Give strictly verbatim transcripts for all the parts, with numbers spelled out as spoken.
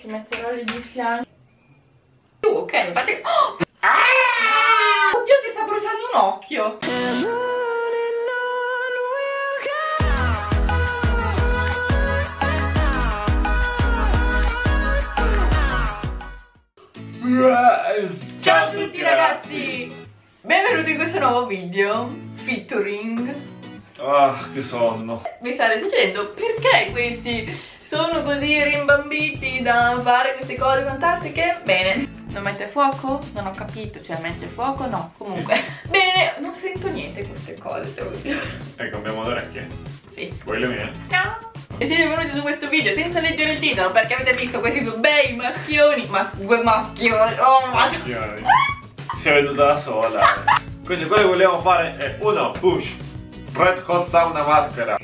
Che metterò lì di fianco. Uh, ok, infatti. Oh! Ah! Oddio, ti sta bruciando un occhio. Ciao a tutti ragazzi, benvenuti in questo nuovo video featuring. Ah, che sonno. Mi starete chiedendo perché questi sono così rimbambiti da fare queste cose fantastiche? Bene, non mette a fuoco? Non ho capito, cioè mette a fuoco? No, comunque. Bene, non sento niente queste cose, devo dire. E cambiamo le orecchie? Sì. Vuoi le mie? No. E siete venuti su questo video senza leggere il titolo perché avete visto questi due bei maschioni. Mas due maschioni. Oh, maschioni. Si è venuta da sola. Quindi quello che vogliamo fare è uno, push Red Hot Sauna Maschera.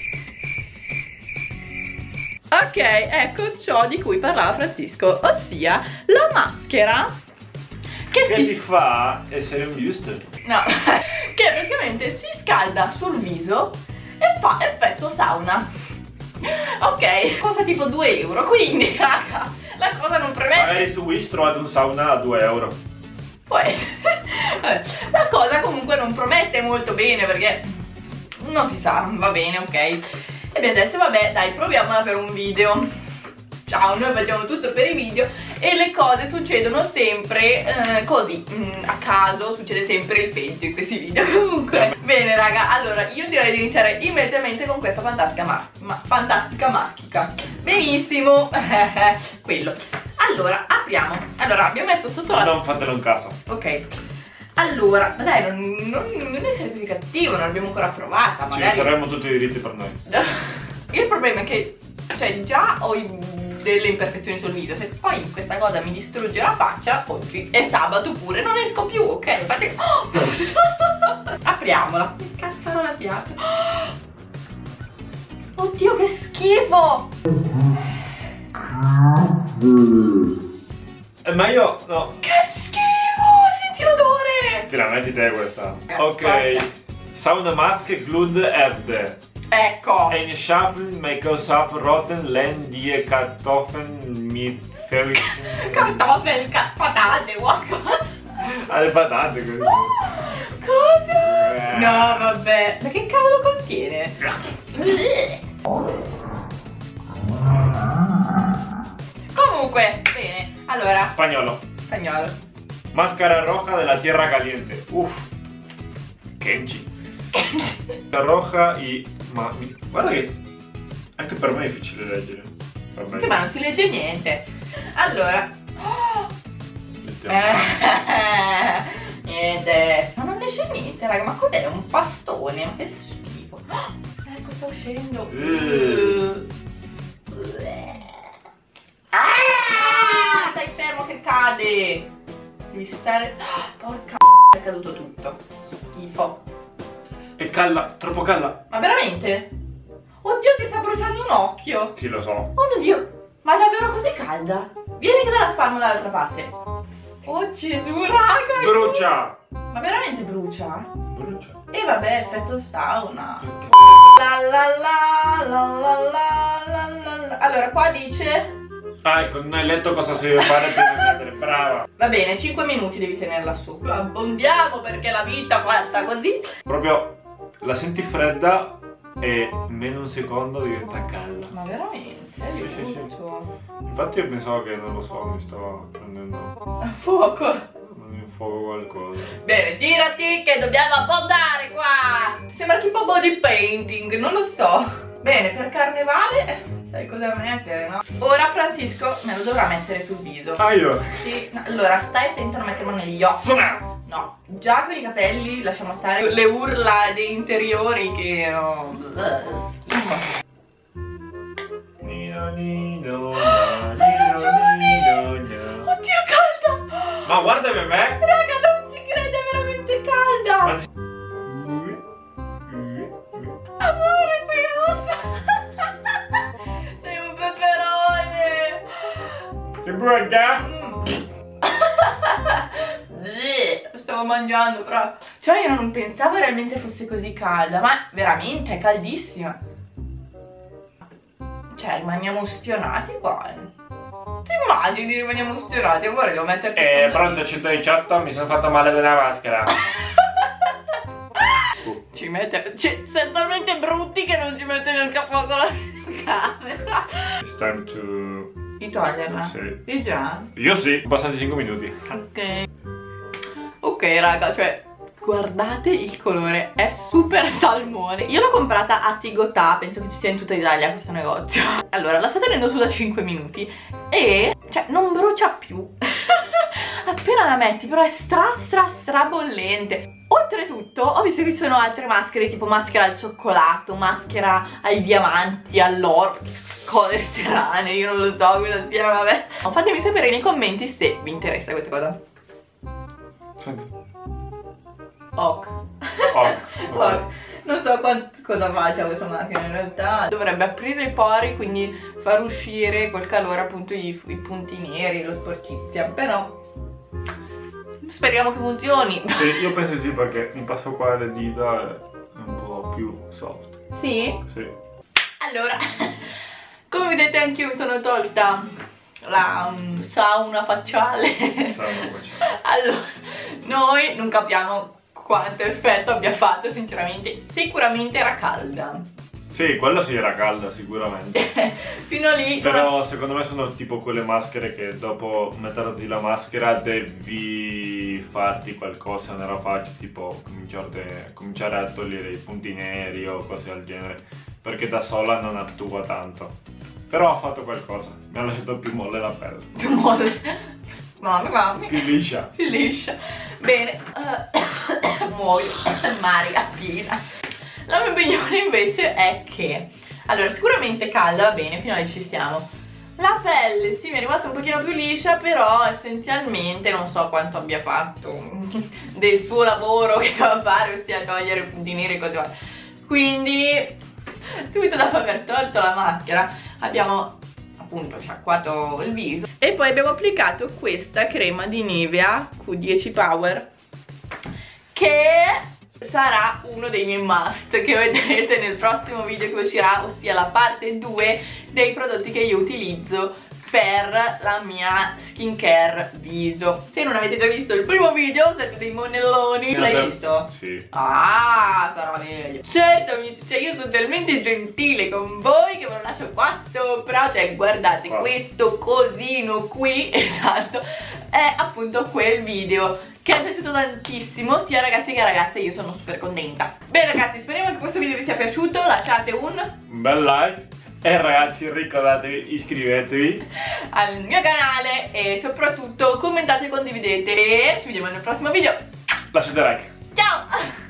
Ok, ecco ciò di cui parlava Francisco, ossia la maschera che, che si ti fa essere un giusto. No, che praticamente si scalda sul viso e fa effetto sauna. Ok, costa tipo due euro, quindi raga, la cosa non prevede. Magari su Wish trovate un sauna a due euro. Può essere. Vabbè, la cosa comunque non promette molto bene perché non si sa, va bene, ok. E abbiamo detto vabbè dai, proviamola per un video. Ciao, noi facciamo tutto per i video e le cose succedono sempre eh, così, mh, a caso, succede sempre il peggio in questi video. Comunque, bene raga, allora io direi di iniziare immediatamente con questa fantastica ma ma fantastica maschica. Benissimo, quello. Allora, apriamo. Allora, abbiamo messo sotto la... Non fatelo in casa. Ok. Allora, ma dai, non, non, non essere cattivo, non l'abbiamo ancora provata, magari. Ci saremmo tutti i diritti per noi. Il problema è che, cioè, già ho i... delle imperfezioni sul video. Se poi questa cosa mi distrugge la faccia, oggi è sabato pure, non esco più, ok? Infatti... Oh! Apriamola. Che cazzarola si apre? Oddio, che schifo! Eh, ma io, no. Che schifo! Senti l'odore! Tira, metti te questa. Ok. Sauna Maske Glud Erde. Ecco. Eine Schafel, Microsoft, Rotten, Len, Die, Kartoffeln, mit Ferrichten. Kartoffeln, patate, qualcosa. Alle patate così. Oh, cosa? Eh. No, vabbè. Ma che cavolo contiene? Comunque, bene. Allora. Spagnolo. Spagnolo. Máscara roja della tierra caliente. Uff. Kenji. Roja e... Ma guarda che anche per me è difficile leggere. Sì, ma non si legge niente. Allora. Oh. Eh, niente. Ma non esce niente, raga. Ma cos'è? Un pastone? Ma che schifo. Oh, ecco, sta uscendo. Uh. Ah! Stai fermo che cade. Devi stare. Oh, porca è caduto tutto. Schifo. È calla, troppo calla. Ma veramente? Oddio, ti sta bruciando un occhio. Sì, lo so. Oh mio Dio, ma è davvero così calda? Vieni che te la spalmo dall'altra parte. Oh Gesù, raga. Brucia. Ma veramente brucia? Brucia. E vabbè, effetto sauna. La la la la la la la la. Allora, qua dice... Ah, ecco, non hai letto cosa si deve fare prima di mettere, brava. Va bene, cinque minuti devi tenerla su. Lo abbondiamo perché la vita fatta così. Proprio la senti fredda e meno un secondo diventa calda. Ma veramente? È sì, sì, sì. Infatti io pensavo che, non lo so, mi stavo prendendo a fuoco. In fuoco qualcosa. Bene, girati che dobbiamo abbondare qua. Sembra tipo body painting, non lo so. Bene, per carnevale sai cosa mettere, no? Ora Francisco me lo dovrà mettere sul viso. Ah, io? Sì, no, allora stai attento a non metterlo negli occhi. No, già con i capelli lasciamo stare le urla dei interiori che... Oh, schifo. Nino, nino, Hai ragione! Oddio, calda! Ma guarda per me! Raga, non ci crede, è veramente calda! Ma... Amore, sei rossa! Sei un peperone! Che buona! Mm. Stavo mangiando però. Cioè io non pensavo realmente fosse così calda. Ma veramente è caldissima. Cioè rimaniamo ustionati qua, eh. Ti immagini rimaniamo stirati. Ora devo metterti. Eh, pronto, centodiciotto, mi sono fatto male con la maschera. Ci mette. Cioè, siamo talmente brutti che non ci mette neanche a fuoco la camera. It's time to... Di toglierla? Sì. Di già? Io sì, passati cinque minuti. Ok. Ok raga, cioè guardate il colore, è super salmone. Io l'ho comprata a Tigotà, penso che ci sia in tutta Italia questo negozio. Allora, la sto tenendo su da cinque minuti e cioè non brucia più. Appena la metti, però è stra stra stra bollente. Oltretutto ho visto che ci sono altre maschere, tipo maschera al cioccolato, maschera ai diamanti, all'oro, cose strane, io non lo so cosa sia, vabbè. Fatemi sapere nei commenti se vi interessa questa cosa. Senti. Ok. Ok. Ok. Non so quant- cosa faccia questa macchina in realtà. Dovrebbe aprire i pori, quindi far uscire col calore appunto i, i punti neri, lo sporcizia. Però speriamo che funzioni. Sì, io penso sì, perché mi passo qua le dita è un po' più soft. Sì? Sì. Allora, come vedete anch'io mi sono tolta la um, sauna facciale. Sauna facciale. Allora, noi non capiamo quanto effetto abbia fatto, sinceramente. Sicuramente era calda. Sì, quella sì era calda sicuramente. Fino lì. Però secondo me sono tipo quelle maschere che dopo metterti la maschera devi farti qualcosa nella faccia, tipo cominciare, cominciare a togliere i punti neri o cose del genere, perché da sola non attua tanto. Però ho fatto qualcosa, mi ha lasciato più molle la pelle. Più molle. Mamma, mamma. Più liscia. Più liscia. Bene. Uh, muoio. Maria piena. La mia opinione invece è che, allora, sicuramente calda, va bene, fino a lì ci siamo. La pelle, sì, mi è rimasta un pochino più liscia, però essenzialmente non so quanto abbia fatto del suo lavoro che doveva fare, ossia togliere i punti neri e cose varie. Quindi, subito dopo aver tolto la maschera, abbiamo appunto sciacquato il viso e poi abbiamo applicato questa crema di Nivea Q dieci Power, che sarà uno dei miei must che vedrete nel prossimo video che uscirà, ossia la parte due dei prodotti che io utilizzo per la mia skincare viso. Se non avete già visto il primo video siete dei monelloni. L'hai visto? Sì. Ah, sarà meglio. Certo amici, cioè io sono talmente gentile con voi che ve lo lascio qua sopra. Cioè guardate, wow, questo cosino qui, esatto, è appunto quel video che è piaciuto tantissimo sia ragazzi che ragazze. Io sono super contenta. Bene ragazzi, speriamo che questo video vi sia piaciuto. Lasciate un bel like e ragazzi ricordatevi, iscrivetevi al mio canale e soprattutto commentate e condividete. E ci vediamo nel prossimo video. Lasciate like. Ciao.